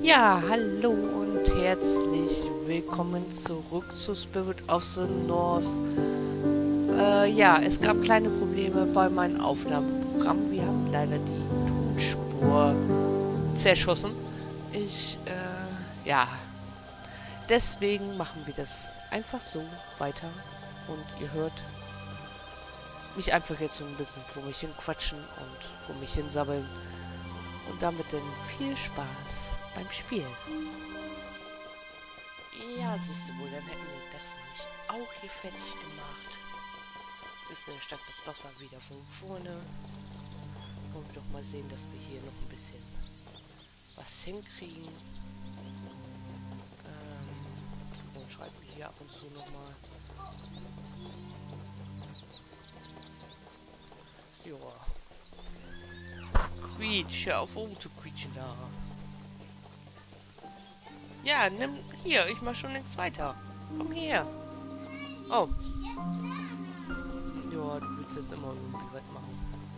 Ja, hallo und herzlich willkommen zurück zu Spirit of the North. Ja, es gab kleine Probleme bei meinem Aufnahmeprogramm. Wir haben leider die Tonspur zerschossen. Ja, deswegen machen wir das einfach so weiter. Und ihr hört mich einfach jetzt so ein bisschen vor mich hin quatschen und vor mich hin sabbeln. Und damit dann viel Spaß beim Spielen. Ja, siehst du wohl, dann hätten wir das nicht auch hier fertig gemacht. Ist dann stark das Wasser wieder von vorne. Wollen wir doch mal sehen, dass wir hier noch ein bisschen was hinkriegen. Dann schreiben wir hier ab und zu nochmal. Joa. Quietsch, hör auf zu quietschen da. Ja, nimm hier, ich mach schon nichts weiter. Komm her. Oh. Ja, du willst jetzt immer irgendwie was machen.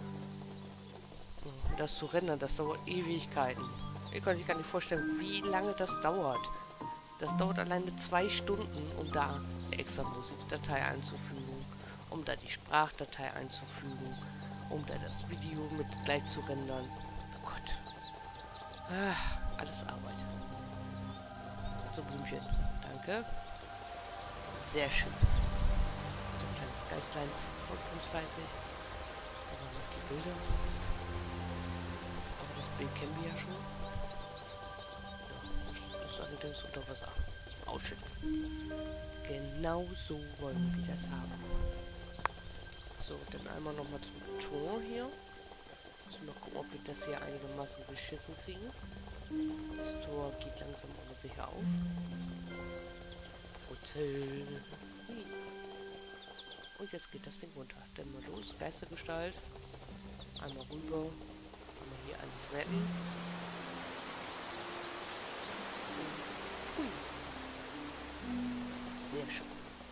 Das zu rendern, das dauert Ewigkeiten. Ihr könnt euch gar nicht vorstellen, wie lange das dauert. Das dauert alleine 2 Stunden, um da eine extra Musikdatei einzufügen, um da die Sprachdatei einzufügen, um da das Video mit gleich zu rendern. Oh Gott. Alles Arbeit. So, Blümchen. Danke. Sehr schön. Ein kleines Geistlein folgt uns fleißig. Aber was die Bilder. Aber das Bild kennen wir ja schon. Ja, das ist allerdings unter Wasser. Ausschütten. Genau so wollen wir das haben. So, dann einmal nochmal zum Tor hier. Müssen wir mal gucken, ob wir das hier einigermaßen beschissen kriegen. Das Tor geht langsam aber sicher auf. Hotel. Und jetzt geht das Ding runter. Dann mal los. Geistergestalt. Einmal rüber. Einmal hier alles retten. Hui. Sehr schön.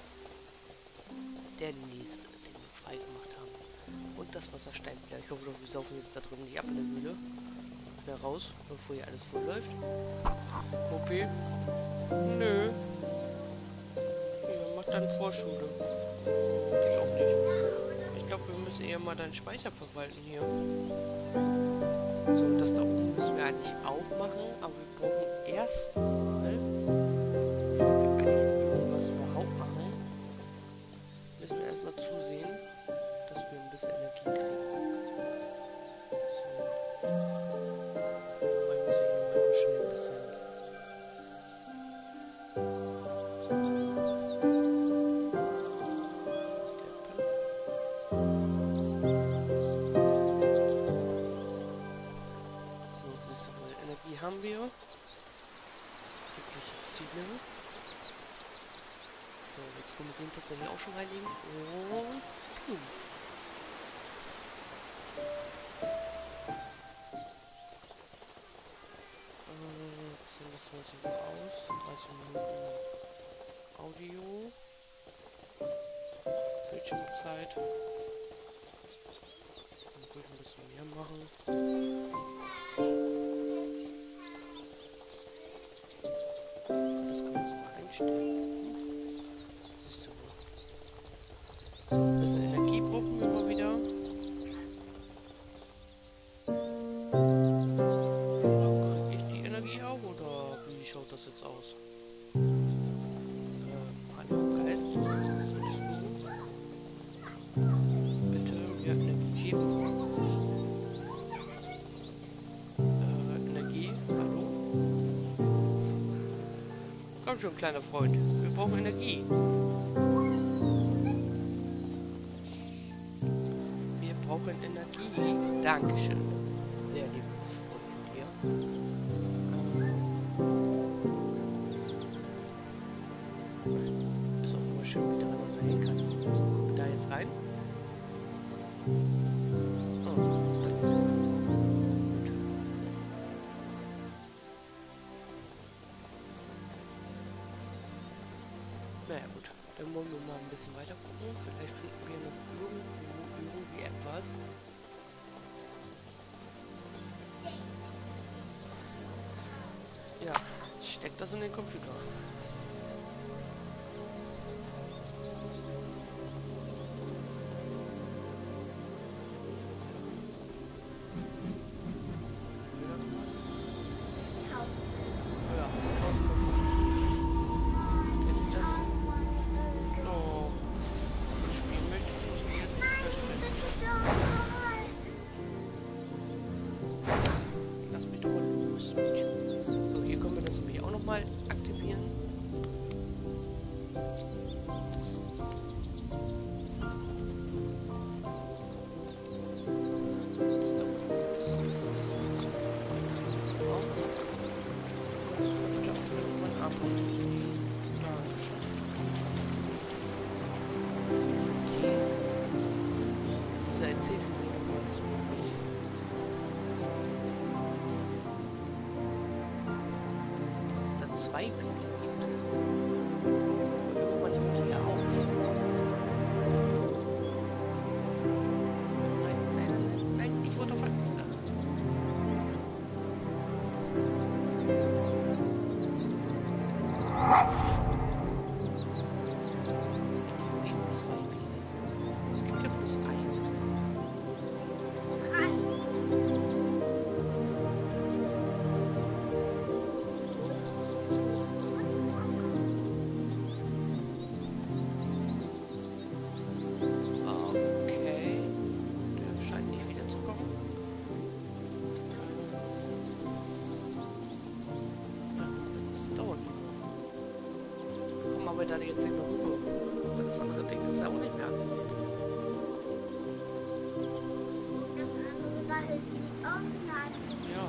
Der nächste, den wir freigemacht haben. Und das Wasserstein wieder. Ich hoffe, wir saufen jetzt da drin nicht ab in der Mühle. Schnell raus, bevor hier alles voll läuft. Okay. Nö. Ja, mach dann Vorschule. Ich glaube nicht. Ich glaube, wir müssen eher mal deinen Speicher verwalten hier. So, das da oben müssen wir eigentlich auch machen. Aber wir brauchen erstmal, bevor wir eigentlich irgendwas überhaupt machen, müssen wir erstmal zusehen, dass wir ein bisschen Energie kriegen. So. Dabei muss ich noch mal schnell ein bisschen. Wo ist der Pin? So, siehst du wohl, Energie haben wir. Wirkliche Ziele. So, jetzt können wir den tatsächlich auch schon reinlegen. Und jetzt lassen wir es wieder aus. 30 Minuten Audio. Bildschirmzeit. Dann würde ich ein bisschen mehr machen. Das kann man sogar einstellen. Siehst du wohl. So, ein bisschen Energie brauchen wir mal wieder. Kriege ich die Energie auch oder wie schaut das jetzt aus? Hallo Geist. Bitte mir Energie geben. Energie, hallo? Komm schon, kleiner Freund. Wir brauchen Energie. Wir brauchen Energie. Dankeschön. Sehr liebensvoll von dir. Ist auch immer schön, wie daran man hängen kann. Gucken wir da jetzt rein. Oh, das ist gut. Naja gut, dann wollen wir mal ein bisschen weiter gucken. Vielleicht finden wir noch irgendwo irgendwie etwas. Ja, ich steck das in den Computer. Ja, oh, das Spiel möchte ich nicht jetzt nicht feststellen. Lass mich doch mal los, Mädchen. So, hier können wir das nämlich auch nochmal aktivieren. Dieser erzählt mir jetzt nicht. Dass es da zwei Bühnen gibt. Irgendwann nehmen wir auf. Nein, ich wurde doch mal. Es gibt ja bloß einen. Okay. Der scheint nicht wiederzukommen. Das dauert. Kommen aber da jetzt nicht mehr rüber. Weil das andere Ding ist ja auch nicht mehr aktiviert. Ja.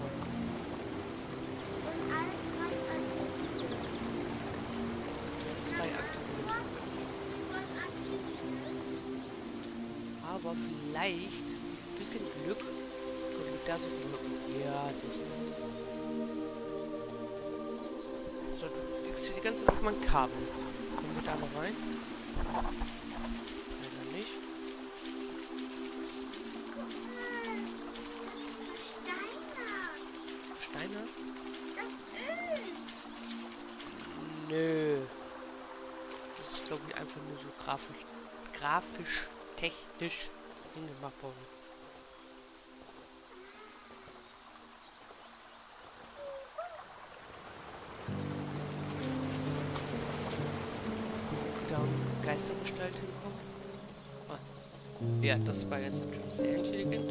Drei aktiviert. Aber vielleicht, ein bisschen Glück, können wir da so viel. Ja, siehst du. So, du legst hier die ganze Zeit auf mein Kabel. Kommen wir da mal rein? Leider nicht. Steine? Nö. Das ist, glaube ich, einfach nur so grafisch, technisch hingemacht worden. Da Geistergestalt hinkommen. Ah. Ja, das war jetzt natürlich sehr intelligent.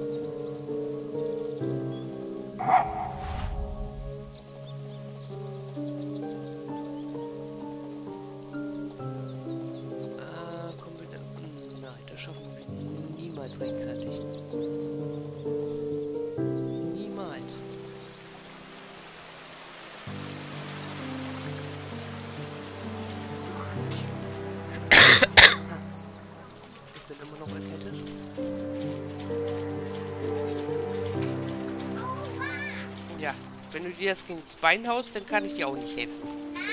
Kommen wir da? Nein, das schaffen wir niemals rechtzeitig. Niemals. Ich bin immer noch erkältet. Ja, wenn du dir das gegen das Bein haust, dann kann ich dir auch nicht helfen.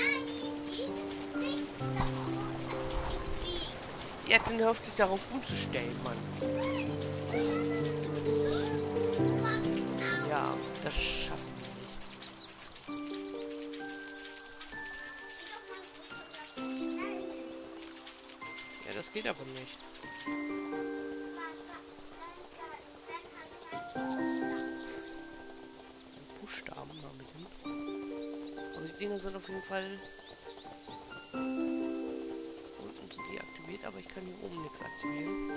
Ja, dann hör auf dich darauf umzustellen, Mann. Ja, das schaffen wir nicht. Ja, das geht aber nicht. Buchstaben mal mit hin. Aber die Dinge sind auf jeden Fall. Unten sind die aktiviert, aber ich kann hier oben nichts aktivieren.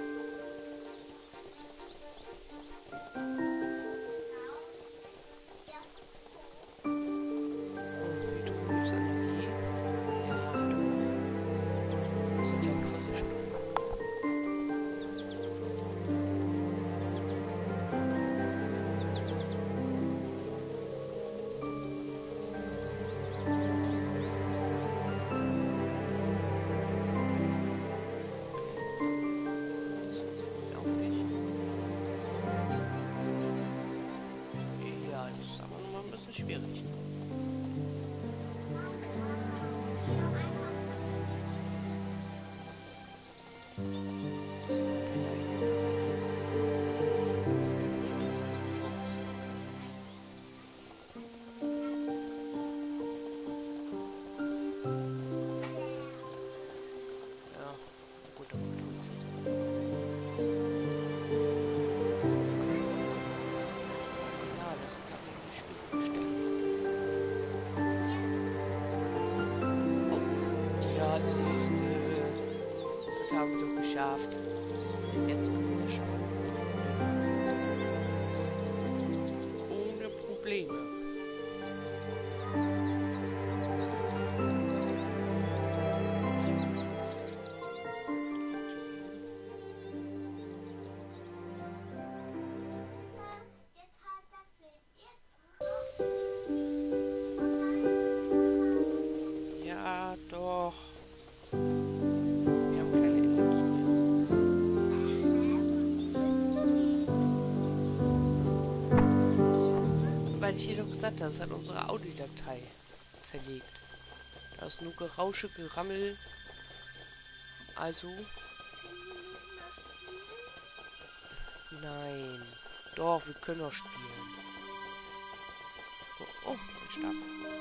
Schwierig. haben wir doch geschafft. Jetzt können wir das schaffen. Ohne Probleme. Ja, doch. Wir haben keine Energie mehr. Weil ich dir doch gesagt habe, das hat unsere Audiodatei zerlegt. Da ist nur Gerausche, Gerammel. Also. Nein. Doch, wir können auch spielen. So, oh, ein Stab.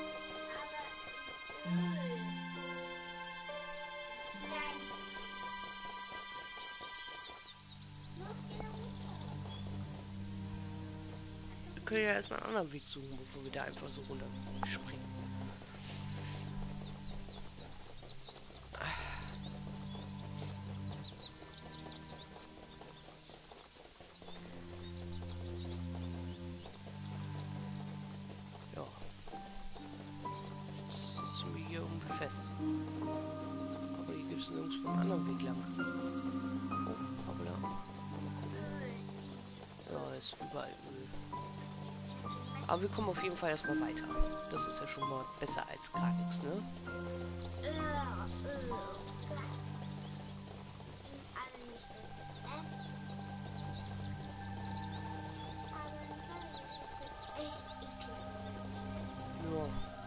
Wir können ja erstmal einen anderen Weg suchen, bevor wir da einfach so runter springen. Ja. Jetzt sitzen wir hier irgendwie fest. Aber hier gibt es nirgendwo einen anderen Weg lang. Oh, aber da. Ja, ist überall Öl. Aber wir kommen auf jeden Fall erstmal weiter. Das ist ja schon mal besser als gar nichts, ne? Ja.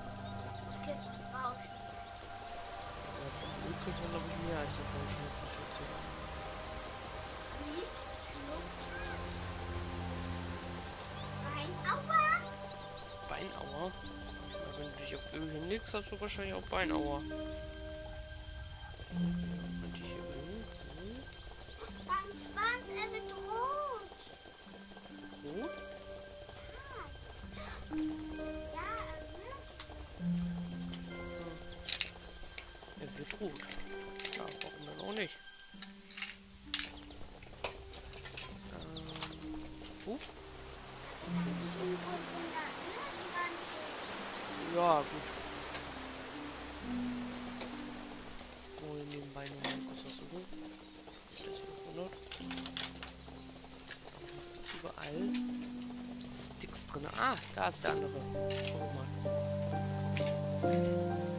Von Öl kriegt man, glaube ich, mehr als von Rauschen. Beinauer? Wenn du dich auf Öl hinlegst, hast du wahrscheinlich auch Beinauer. Und die hier hin. Rot? Er wird rot. Ja, warum dann auch nicht? Wo? Ja, gut. Oh, nebenbei noch mal kurz was suchen. Nicht, dass ich das wundert. Das ist überall Sticks drin. Ah, da ist der andere. Guck mal.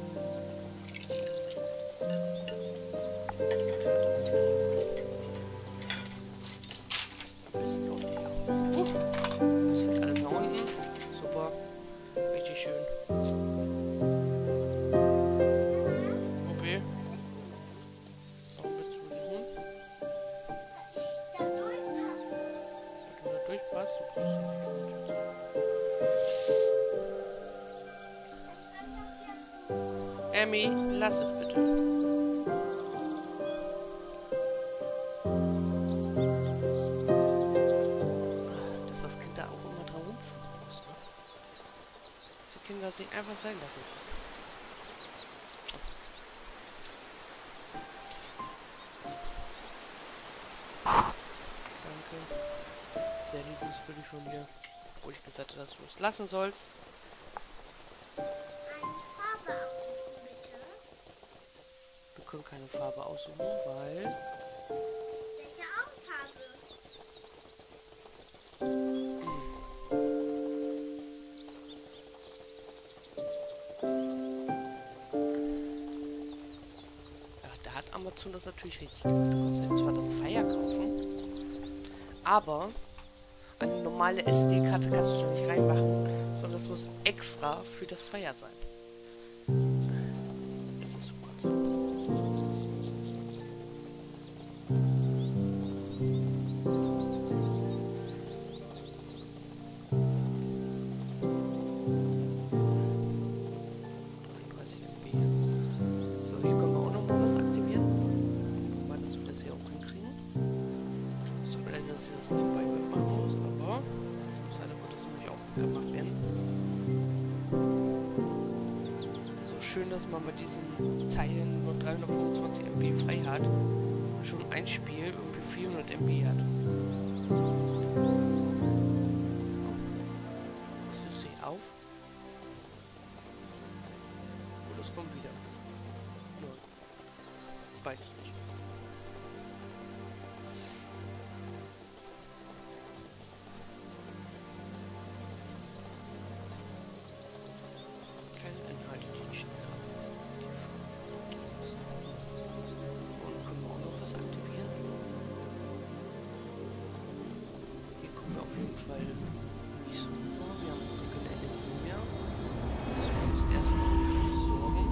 Emmy, lass es bitte. Dass das Kind da auch immer dran rumfliegen muss, ne? Die Kinder sich einfach sein lassen. Danke. Sehr liebenswürdig von dir. Wo ich gesagt habe, dass du es lassen sollst. Wir können keine Farbe aussuchen, weil... Welche Augenfarbe? Ja, da hat Amazon das natürlich richtig gemacht. Du kannst ja zwar das Fire kaufen, aber eine normale SD-Karte kannst du nicht reinmachen, sondern das muss extra für das Fire sein. Das ist super. So, hier können wir auch noch mal was aktivieren. Mal, dass wir das hier auch hinkriegen. So, vielleicht, dass ich das nebenbei mitmachen muss, aber das muss leider Gottes nämlich auch gemacht werden. So schön, dass man mit diesen Teilen nur 325 MB frei hat. schon ein Spiel irgendwie 400 MB hat. Das ist auf. Und es kommt wieder. Ja. Beides nicht. Keine Inhalte, die ich schnell habe. Und können wir auch noch was aktivieren? Hier kommen wir auf jeden Fall nicht so vor. Wir haben keine Energie mehr. Müssen wir uns erstmal besorgen.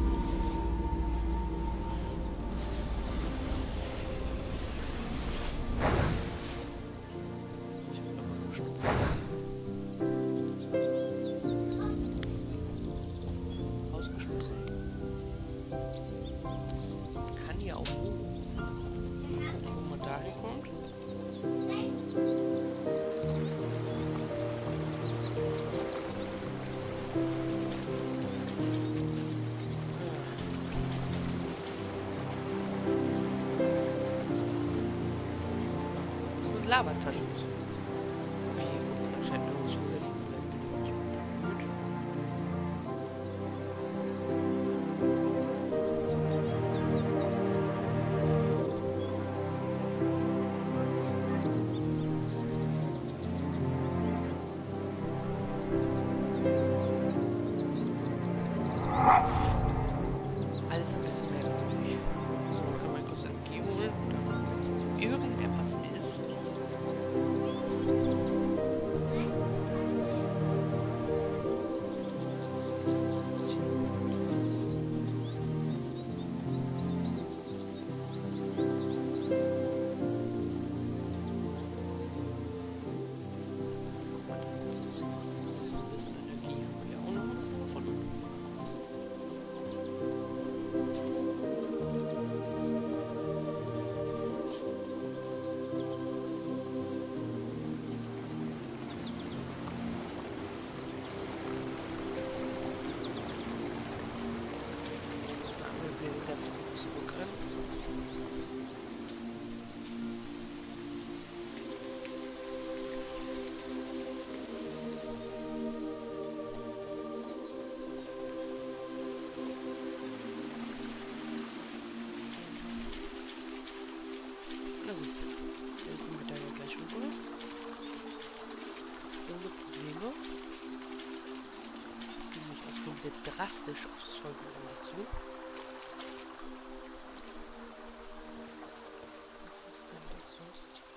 Ich habe immer nur Strom. Ausgeschlossen. Kann hier auch hoch. Gucken, wo man dahin kommt. Das sind Lavataschen. Okay, anscheinend uns überlegen. Vielleicht bin ich uns gut. Alles ein bisschen merkwürdig. So, kann man kurz Energie holen. Irgendetwas ist. Guck mal, das ist ein bisschen Energie. Haben wir auch noch was davon? Wir den ganzen Weg zurückrennen. Was ist das denn? Das ist es. Dann kommen wir da ja gleich rüber. Ohne Probleme. Bin ich auch schon wieder drastisch aufs Zeug dazu. Was ist denn das sonst hier?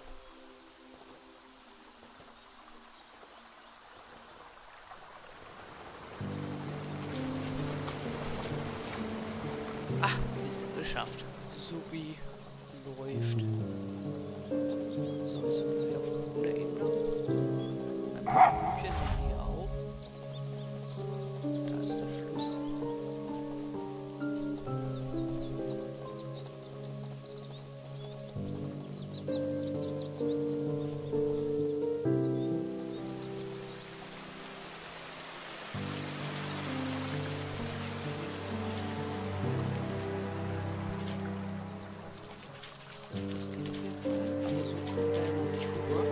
Ach, sie ist geschafft. So wie läuft. So, jetzt sind wir wieder auf der Ebene. Ein paar Blümchen haben wir hier auch. Da ist der Fluss. Das geht auf jeden Fall. Aber so kommt er noch nicht rüber.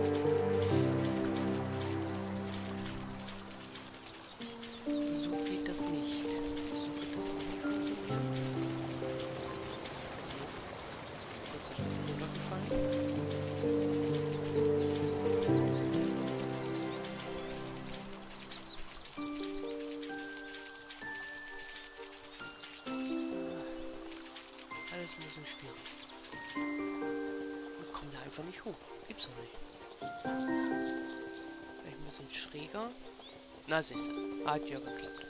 So geht das nicht. So wird das nicht funktionieren. Gott sei Dank ist er runtergefallen. Alles ein bisschen schwierig. Wir kommen da einfach nicht hoch. Gibt's doch nicht. Vielleicht ein bisschen schräger. Na, siehst du. Hat ja geklappt.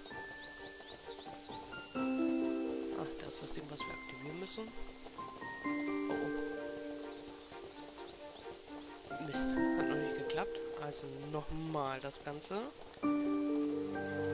Ach, das ist das Ding, was wir aktivieren müssen. Oh, oh. Mist. Hat noch nicht geklappt. Also nochmal das Ganze.